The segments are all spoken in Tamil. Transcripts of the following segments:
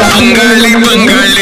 பங்காளி பங்காளி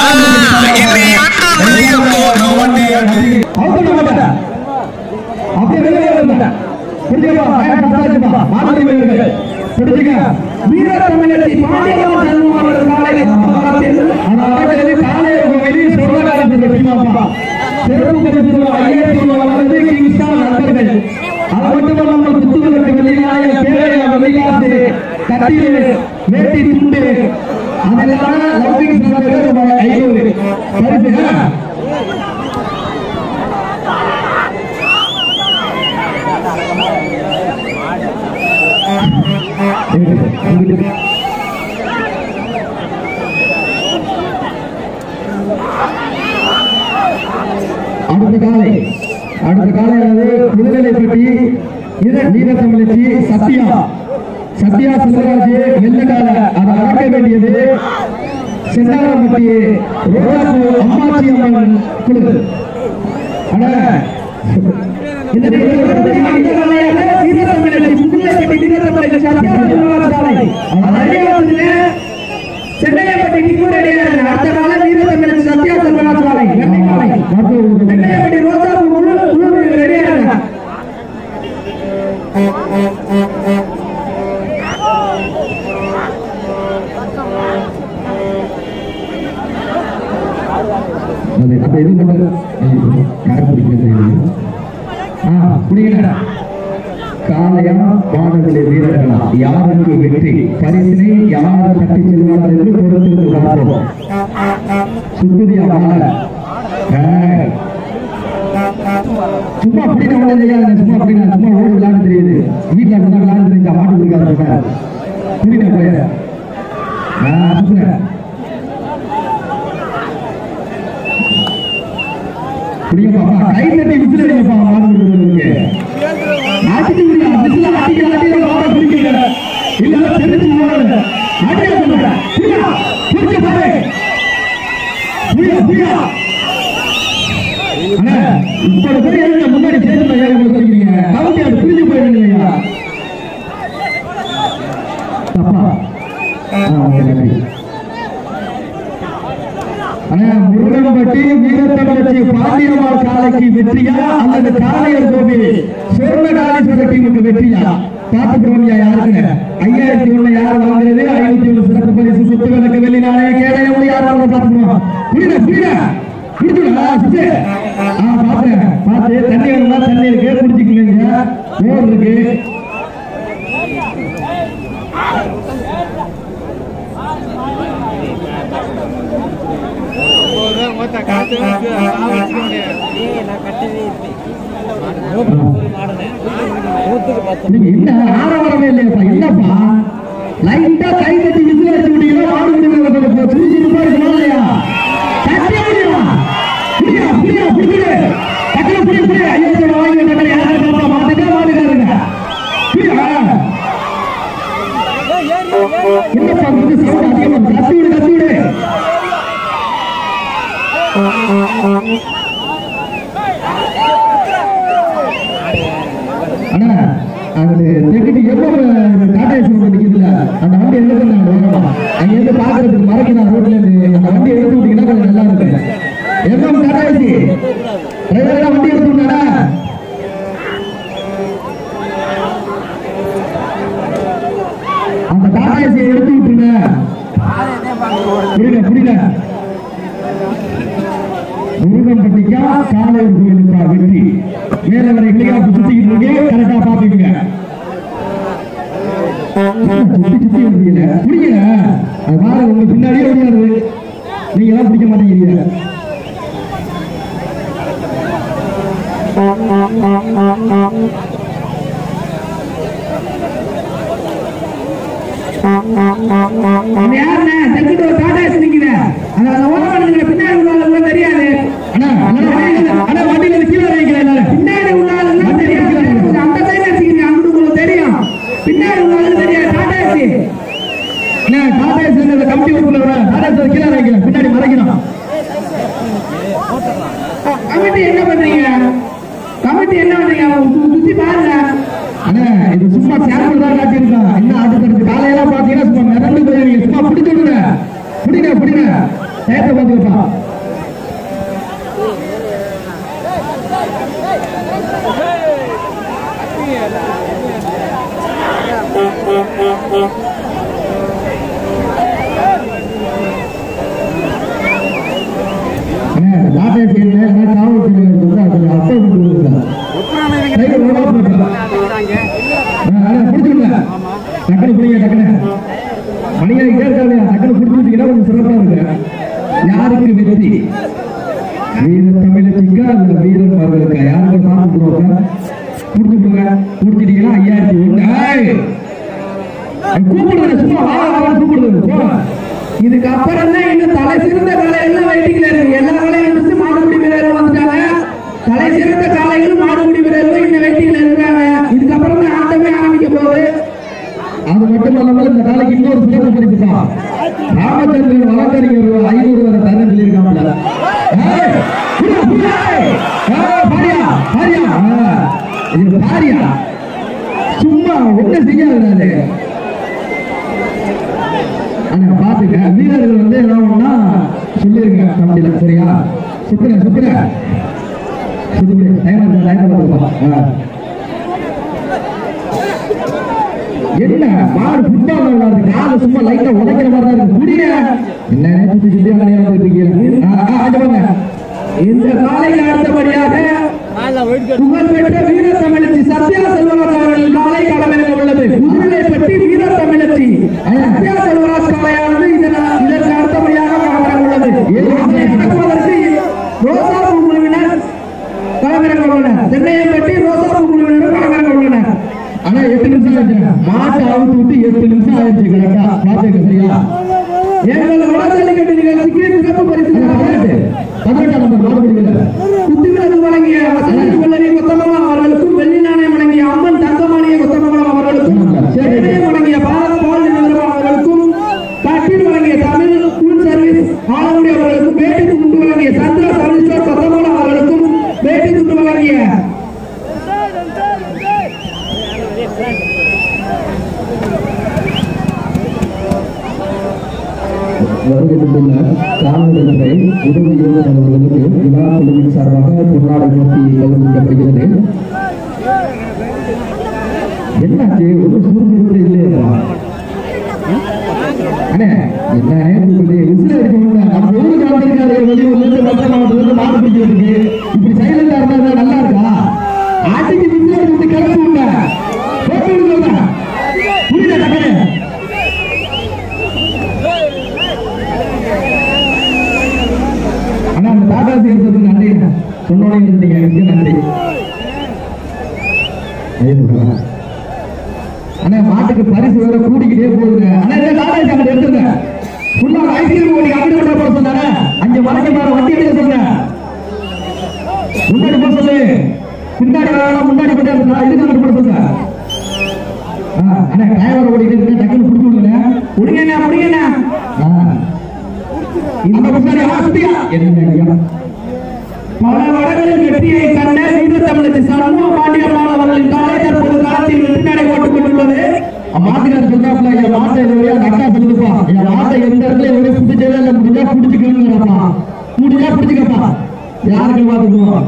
அடுத்த காலையானது புதுநிலைப்பட்டி நீரத்தமிழச்சி சத்யா சுந்தரராஜ் வெள்ளக்கால அதை அடக்க வேண்டியது செந்தாரம்பட்டி ரோடாப்பு அம்மாச்சி அம்மன் குழு. காலையா பாடல்களை வீரர்களா யாருக்கு வெற்றி பரிசினை யார் தட்டி செல்வார்கள் என்று பொறுத்து பார்ப்போம். சுத்துதியா சும்மா அப்படின்னு சும்மா அப்படின்னா சும்மா ஓடி விளையாண்டு தெரியுது. வீட்டுல இருந்தா விளையாண்டு தெரிஞ்சா மாட்டு பிடிக்காத புரியுத போய கை தட்டி விசிலடிப்பா மாடு முன்னாடி புரிஞ்சு போயிருந்தீங்க. முருகன்பட்டி வீரத்தமிழச்சி பாண்டியம்மாள் காலைக்கு வெற்றியா அல்லது காளையர் கோவில் சொர்ணகாலீஸ்வரர் டீமுக்கு வெற்றியா பார்த்துக்கிறோம். யாருக்கு 5001 யார் வாங்குறது, 501 சிறப்பு பரிசு, சொத்து விளக்கு, வெள்ளி நாணய கேடையோடு யார் வாங்க பார்த்துக்கிறோம். பார்த்து தண்ணி வேணும்னா தண்ணி இருக்கு குடிச்சுக்கீங்க. மோர் இருக்கு. ஆரவாரமே இல்லையாப்பா என்னப்பா லைட்டா கை தட்டி விசில் அடிச்சு விட்டீங்கன்னா மாடு முடிவு சுறுசுறுப்பா இருக்கணும் இல்லையா? கட்டிய முடியுமா? புரியா புரியா புரியுது கட்டில புரிய புரிய ஐயோ வாங்கி கட்டல யாரும் மாட்டுக்கா மாடுக்காருங்க புரியா? என்னப்பா வந்து சவுண்ட் அதிகமா கத்தி விடு கத்தி விடு. அண்ணா அது தெக்கிட்டு எவ்வளவு டாடா ஏசி நிக்குதுல அந்த வண்டி எடுத்து அங்க இருந்து பாக்குறதுக்கு மறைக்கிறான் ரோட்ல இருந்து அந்த வண்டி எடுத்து விட்டீங்கன்னா கொஞ்சம் நல்லா இருக்கு. எவ்வளவு டாடா ஏசி டிரைவர் வண்டி எடுத்து விட்டாடா அந்த டாடா ஏசியை எடுத்து விட்டுருங்க. புரியல புரியல. முருகன்பட்டிக்கா காளையர் கோயிலுக்கா வெற்றி மேல வர இல்லையா சுத்திக்கிட்டு இருக்கீங்க கரெக்டா பாத்துக்கீங்க. புரியல அது மாதிரி உங்க பின்னாடியே ஓடியாரு நீங்க எல்லாம் பிடிக்க மாட்டேங்கிறீங்க. யாருண்ணே தெற்கிட்டு ஒரு டாடா ஏசி நிக்குது அந்த ஓரமான பின்னாடி உள்ளவங்க தெரியாது. ஆனா வண்டியில கீழே வைக்கிறேன் பின்னாடி உள்ளவங்க தெரியாது. அந்த சைடு வச்சுக்கிறீங்க அங்கிட்டு உங்களுக்கு தெரியும். பின்னாடி உள்ளவங்க தெரியாது. Tata AC Tata AC committee உள்ள டாடா ஏசி கீழே வைக்கிறேன் பின்னாடி மறைக்கணும். கமிட்டி என்ன பண்றீங்க? கமிட்டி என்ன பண்றீங்க? சுத்தி பாருங்க. அண்ணா இது சும்மா சாம்பிள் தான் காட்டி இருக்கா. என்ன அடுத்தடுத்து காலையெல்லாம் பாத்தீங்கன்னா சும்மா மிரண்டு போயிருவீங்க. சும்மா பிடிச்சு விடுங்க புடிங்க புடிங்க நேரத்தை பார்த்துக்கப்பா. யாருக்கு வெற்றி? வீர தமிழச்சிக்கா அல்ல வீரன் அவர்களுக்கா? யாருக்கு பார்த்து கொடுத்துருங்க. கொடுத்துட்டீங்கன்னா 5001 கூப்பிடுங்க. சும்மா கூப்பிடுங்க. இதுக்கு அப்புறம் தான் இன்னும் தலை சிறந்த காலை எல்லாம் வெயிட்டிங்ல இருக்கு. எல்லா காலையும் வந்து மாடுபிடி வீரர்கள் வந்துட்டாங்க. தலை சிறந்த காலைகளும் மாடுபிடி வீரர்களும் இன்னும் வெயிட்டிங்ல இருக்காங்க. இதுக்கப்புறம் தான் ஆட்டமே ஆரம்பிக்க போகுது. அது மட்டும் இல்லாமல் இந்த காலைக்கு இன்னொரு சிறப்பு பரிசுப்பா. ராமச்சந்திரன் வழக்கறிஞர் 500 வரை தரேன்னு சொல்லியிருக்காங்க. சும்மா ஒண்ணு செய்யாது. பாத்துக்க வீரர்கள் வந்து என்ன சொல்லிருங்க கமிட்டியில. சரியா? சுத்துற என்ன மாடு ஃபுட்பால் விளையாடுறது கால சும்மா லைட்டா உடைக்கிற மாதிரி தான் இருக்கு. புரிய என்ன இந்த காலையில் அடுத்தபடியாக புகழ்பெற்ற வீர தமிழச்சி சத்யா செல்வராஜ் அவர்கள் காலை களமிறங்க உள்ளது. உருளைப்பட்டி வீர தமிழச்சி சத்யா செல்வராஜ் காலையானது இதற்கு அடுத்தபடியாக களமிறங்க உள்ளது. நடத்துவதற்கு ரோசா குழுவினர் களமிறங்க உள்ளனர். சென்னையப்பட்டி ரோசா குழுவினர் களமிறங்க உள்ளனர். ஆனா 8 நிமிஷம் ஆச்சு. மாட்டை அவுத்து விட்டு 8 நிமிஷம் ஆயிடுச்சு. கரெக்டா பாத்துக்க. சரியா? எங்கள் வடசல்லிக்கட்டு நிகழ்ச்சிக்கு சிறப்பு பரிசு 18 நம்பர் மாடுபிடிகள் குத்துவிளக்கு வழங்கிய வசந்தி கொள்ளரி கொத்தமங்கலம் அவர்களுக்கும், வெள்ளி நாணயம் வழங்கிய அம்மன் தங்கமானிய கொத்தமங்கலம் அவர்களுக்கும், சேனையம் வழங்கிய பாரத் பால் நிறுவனம் அவர்களுக்கும், கட்டில் வழங்கிய தமிழ் ஃபுல் சர்வீஸ் ஆலங்குடி அவர்களுக்கும், வேட்டி துண்டு வழங்கிய சந்திரா சர்வீஸ் கொத்தமங்கலம் அவர்களுக்கும், வேட்டி துண்டு வழங்கிய வருகின்ற கால்நடைத்துறை உதவி இயக்குநர் அவர்களுக்கு விழா குழுவின் சார்பாக பொன்னாடை நோக்கி கௌரவிக்கப்படுகிறது. என்னாச்சு? ஒரு சுறுசுறுப்பு இல்லையா? அண்ணே என்ன விசில இருக்க நம்ம ஊருக்கு வந்திருக்காரு. வெளியூர்ல இருந்து மற்ற மாவட்டத்துல இருந்து மாடு பிடிக்கிறதுக்கு இப்படி சைலண்டா இருந்தா நல்லா இருக்கா? ஆட்டுக்கு விசில எடுத்து கிளம்பி விட போட்டு விடுங்க. புரியுதா? டக்குனு ஆனா அந்த தாட்டாசி இருக்கிறதுக்கு நன்றி சொன்னோட இருந்தீங்க. நன்றி. ஆனா மாட்டுக்கு பரிசு வேற கூடிக்கிட்டே போகுதுங்க. ஆனா தாட்டாசி அங்க எடுத்துங்க. ஃபுல்லா ஐஸ்கிரீம் ஓடி அப்படி விட போட சொன்னாங்க. அங்க மலைக்கு மேல வண்டி எடுக்க சொல்லுங்க. முன்னாடி போட சொல்லு. பின்னாடி முன்னாடி போட்டு இதுக்கு போட சொல்லுங்க. ஆனா டிரைவர் ஓடிக்கிட்டு டக்குன்னு பிடிச்சு விடுங்க. முடிங்கண்ணா முடிங்கண்ணா. இந்த முன்னாடி ஆஸ்தியா என்ன பல வடகளில் வெற்றியை கண்ட வீர தமிழச்சி சண்முக பாண்டியம்மாள் அவர்களின் காலை தற்போது காலத்தில் வெற்றிநடை போட்டுக் கொண்டுள்ளது. மாட்டினார் சொல்றாப்ல என் மாட்டை அக்கா சொல்லுப்பா. என் மாட்டை எந்த இடத்துல ஒரே பிடிச்சதே இல்லை. முடிஞ்சா பிடிச்சிக்கணும்ப்பா. முடிஞ்சா பிடிச்சிக்கப்பா. யாருக்கு பார்த்துக்குவோம்.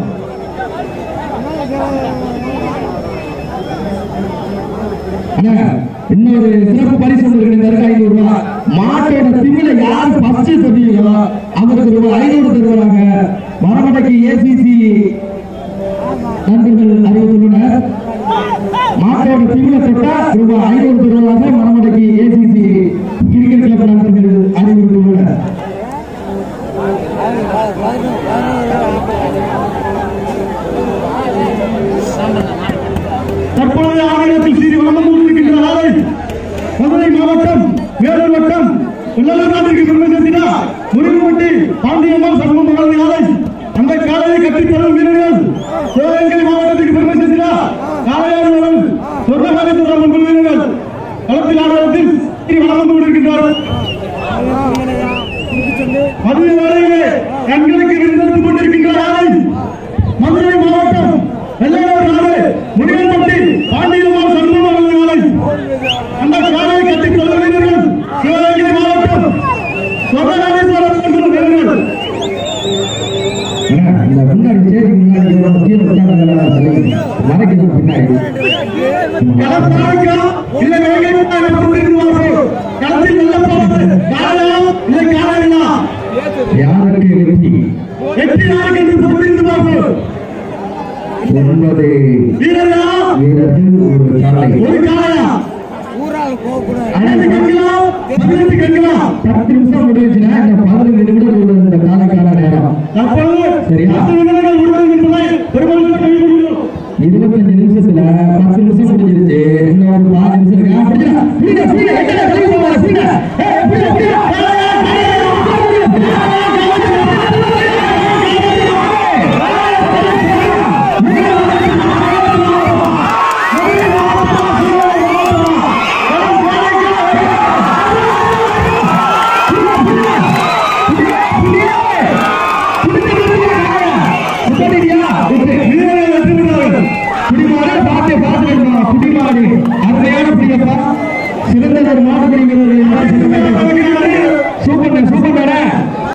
இன்னொரு சிறப்பு பரிசு $500. மாட்டோட திமில யார் ஃபர்ஸ்ட் சொல்றீங்களோ அவருக்கு $500 தருவாங்க. மரமடைக்கு ஏசிசி நண்பர்கள் அறிவித்துள்ளனர். மாட்டோட திமில தொட்டா $500 தருவாங்க. மரமடைக்கு ஏசிசி கிரிக்கெட் கிளப் நண்பர்கள் அறிவித்துள்ளனர். தற்பொழுது ஆவணத்தில் சீறி வளர்ந்து கொண்டிருக்கின்ற ஆலை மதுரை மாவட்டம் வேலூர் வட்டம் நாட்டிற்கு பெருமை சேர்த்தினார். முருகப்பட்டி பாண்டியம்மாள் சமூக மகளிர் ஆலை அந்த காலையை கட்டித் தரும் வீரர்கள் சிவகங்கை மாவட்டத்திற்கு பெருமை சேர்த்தினார். காளையாளர்கள் சொர்ணகாரேஸ்வரர் முன்பு வீரர்கள் களத்தில் ஆடுவதத்தில் சீறி வளர்ந்து கொண்டிருக்கின்றார்கள். மதுரை வேலையிலே கண்களுக்கு விருந்தெடுத்துக் கொண்டிருக்கின்ற ஆலை மதுரை மாவட்டம் வெள்ளையூர் நாடு முருகப்பட்டி பாண்டியம்மாள் சமூக மகளிர் ஆலை அந்த காலையை கட்டித் தரும் வீரர்கள் சிவகங்கை மாவட்டம் யாருக்கு வெற்றி ஒன்பது வீரர்கள் ஒரு காலை 10 நிமிஷம் முடிஞ்சுன்னா இந்த 15 நிமிடம் இந்த காலைக்கான நேரம். சரியா? 25 நிமிஷத்துல 10 நிமிஷம் முடிஞ்சிருச்சு. இன்னும் 4 நிமிஷம் சிறந்த ஒரு மாடு சூப்பர் சூப்பர்